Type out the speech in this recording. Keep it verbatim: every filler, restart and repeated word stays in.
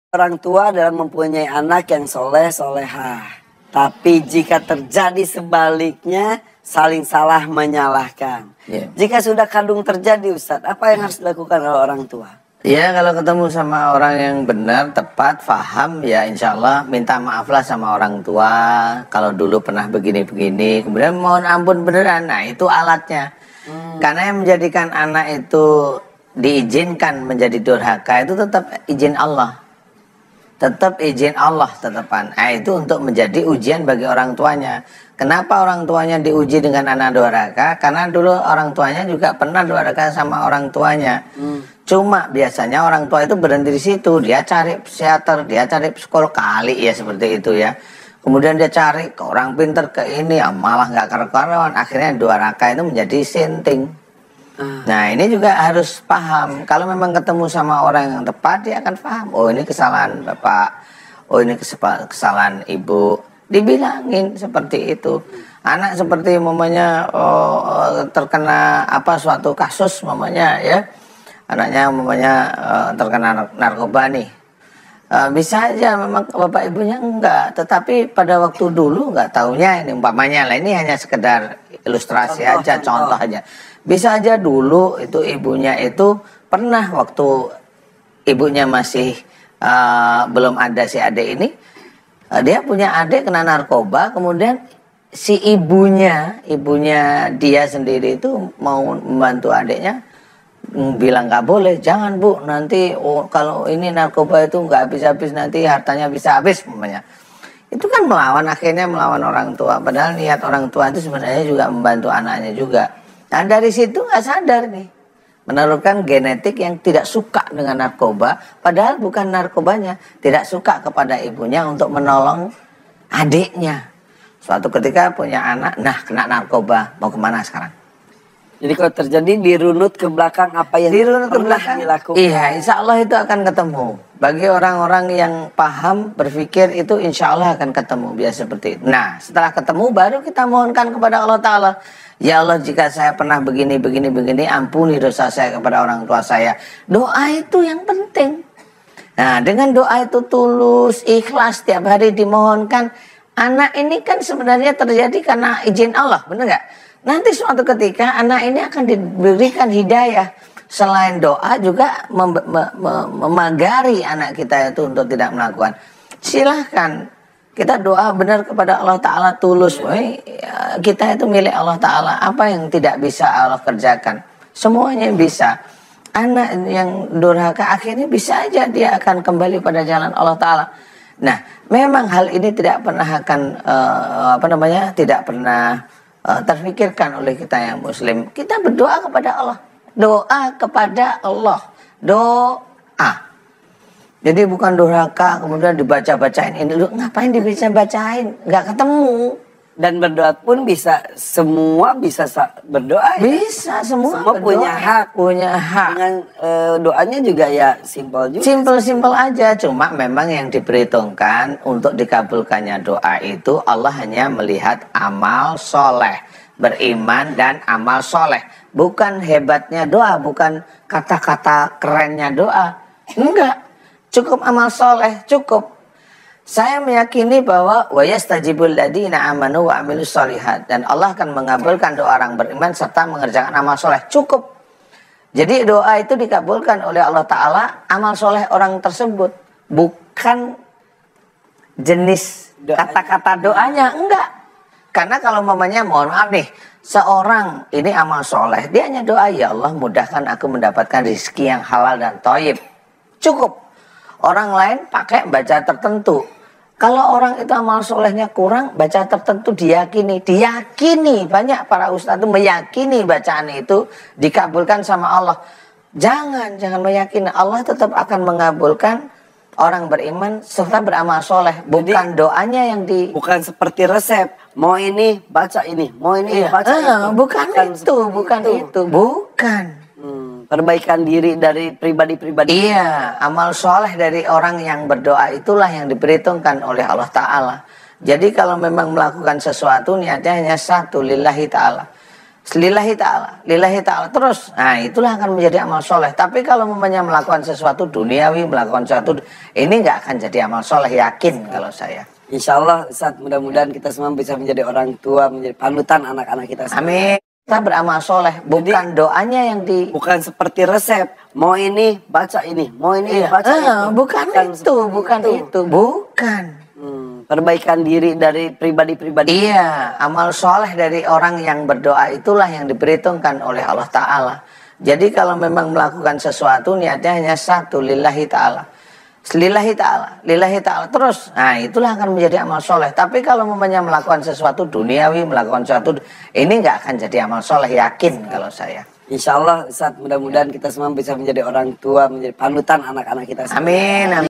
Orang tua dalam mempunyai anak yang soleh solehah. Tapi jika terjadi sebaliknya, saling salah menyalahkan. Yeah. Jika sudah kandung terjadi, Ustadz, apa yang harus dilakukan oleh orang tua? Ya, kalau ketemu sama orang yang benar, tepat, faham, ya insya Allah minta maaflah sama orang tua. Kalau dulu pernah begini-begini, kemudian mohon ampun beneran. Nah, itu alatnya. Hmm. Karena yang menjadikan anak itu diizinkan menjadi durhaka itu tetap izin Allah. Tetap izin Allah tetapan. Nah, itu untuk menjadi ujian bagi orang tuanya. Kenapa orang tuanya diuji dengan anak durhaka? Karena dulu orang tuanya juga pernah durhaka sama orang tuanya. Hmm. Cuma biasanya orang tua itu berhenti di situ. Dia cari psikiater, dia cari psikolog, kali ya seperti itu ya. Kemudian dia cari ke orang pinter, ke ini, ya malah nggak karu-karuan. Akhirnya durhaka itu menjadi sinting. Nah, ini juga harus paham. Kalau memang ketemu sama orang yang tepat, dia akan paham. Oh, ini kesalahan bapak. Oh, ini kesalahan ibu. Dibilangin seperti itu. Anak seperti mamanya oh, terkena apa suatu kasus mamanya ya. Anaknya mamanya uh, terkena narkoba nih. Uh, bisa aja memang bapak ibunya enggak. Tetapi pada waktu dulu enggak taunya ini umpamanya lah. Ini hanya sekedar ilustrasi contoh, aja, contoh. contoh aja. Bisa aja dulu itu ibunya itu pernah waktu ibunya masih uh, belum ada si adik ini, uh, dia punya adik kena narkoba, kemudian si ibunya, ibunya dia sendiri itu mau membantu adiknya, bilang nggak boleh, jangan bu, nanti oh, kalau ini narkoba itu nggak habis-habis nanti hartanya bisa habis, namanya. Itu kan melawan, akhirnya melawan orang tua. Padahal niat orang tua itu sebenarnya juga membantu anaknya juga. Nah dari situ nggak sadar nih, menurunkan genetik yang tidak suka dengan narkoba, padahal bukan narkobanya, tidak suka kepada ibunya untuk menolong adiknya. Suatu ketika punya anak, nah kena narkoba, mau kemana sekarang? Jadi kalau terjadi dirunut ke belakang apa yang dirunut ke belakang dilakukan? Iya, insya Allah itu akan ketemu. Bagi orang-orang yang paham, berpikir itu insya Allah akan ketemu, biasa seperti itu. Nah setelah ketemu baru kita mohonkan kepada Allah Ta'ala. Ya Allah, jika saya pernah begini, begini, begini, ampuni dosa saya kepada orang tua saya. Doa itu yang penting. Nah, dengan doa itu tulus, ikhlas, tiap hari dimohonkan. Anak ini kan sebenarnya terjadi karena izin Allah, benar nggak? Nanti suatu ketika anak ini akan diberikan hidayah. Selain doa juga mem mem mem memagari anak kita itu untuk tidak melakukan. Silahkan. Kita doa benar kepada Allah Ta'ala tulus. Woy, ya, kita itu milik Allah Ta'ala. Apa yang tidak bisa Allah kerjakan? Semuanya bisa. Anak yang durhaka akhirnya bisa aja dia akan kembali pada jalan Allah Ta'ala. Nah, memang hal ini tidak pernah akan, uh, apa namanya, tidak pernah uh, terfikirkan oleh kita yang muslim. Kita berdoa kepada Allah. Doa kepada Allah. Doa. Jadi bukan durhaka kemudian dibaca-bacain ini dulu, ngapain dibaca-bacain? Nggak ketemu. Dan berdoa pun bisa, semua bisa berdoa. Bisa, ya? semua, semua punya hak. Punya hak. Dengan e, doanya juga ya simpel juga. Simpel-simpel aja, cuma memang yang diperhitungkan untuk dikabulkannya doa itu Allah hanya melihat amal soleh, beriman dan amal soleh. Bukan hebatnya doa, bukan kata-kata kerennya doa. Enggak. Cukup amal soleh, cukup. Saya meyakini bahwa wa yastajibul ladzina amanu wa amilus sholihat, dan Allah akan mengabulkan doa orang beriman serta mengerjakan amal soleh. Cukup. Jadi doa itu dikabulkan oleh Allah Ta'ala, amal soleh orang tersebut, bukan jenis kata-kata doanya. Enggak. Karena kalau mamanya, mohon maaf nih, seorang ini amal soleh, dia hanya doa, ya Allah mudahkan aku mendapatkan rezeki yang halal dan thayyib. Cukup. Orang lain pakai baca tertentu. Kalau orang itu amal solehnya kurang, baca tertentu diyakini. Diyakini, banyak para ustadz itu meyakini bacaan itu dikabulkan sama Allah. Jangan, jangan meyakini. Allah tetap akan mengabulkan orang beriman serta beramal soleh. Bukan jadi, doanya yang di... Bukan seperti resep. Mau ini, baca ini. Mau ini, iya. baca eh, itu. Bukan, bukan itu, bukan itu. itu. Bukan. Perbaikan diri dari pribadi-pribadi. Iya, amal soleh dari orang yang berdoa itulah yang diperhitungkan oleh Allah Ta'ala. Jadi kalau memang melakukan sesuatu niatnya hanya satu, lillahi ta'ala. lillahi ta'ala, lillahi ta'ala terus, nah itulah akan menjadi amal soleh. Tapi kalau umpamanya melakukan sesuatu duniawi, melakukan sesuatu ini nggak akan jadi amal soleh, yakin kalau saya. Insya Allah Ustaz, mudah-mudahan kita semua bisa menjadi orang tua, menjadi panutan anak-anak kita semua. Amin. Kita beramal soleh, bukan jadi, doanya yang di, bukan seperti resep, mau ini baca ini, mau ini iya. baca eh, itu. Bukan, bukan itu, bukan itu, itu. bukan. Hmm, perbaikan diri dari pribadi-pribadi. Iya, amal soleh dari orang yang berdoa itulah yang diperhitungkan oleh Allah Ta'ala. Jadi kalau memang melakukan sesuatu niatnya hanya satu, lillahi ta'ala. Lillahi ta'ala, lillahi ta'ala terus, nah itulah akan menjadi amal soleh. Tapi kalau umpamanya melakukan sesuatu duniawi, melakukan sesuatu ini nggak akan jadi amal soleh, yakin kalau saya. Insya Allah Ustaz, mudah-mudahan kita semua bisa menjadi orang tua, menjadi panutan anak-anak kita semua. Amin, amin.